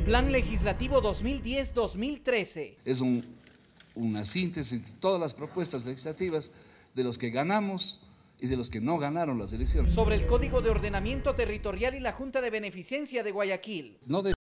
Plan Legislativo 2010-2013. Es una síntesis de todas las propuestas legislativas de los que ganamos y de los que no ganaron las elecciones. Sobre el Código de Ordenamiento Territorial y la Junta de Beneficencia de Guayaquil. No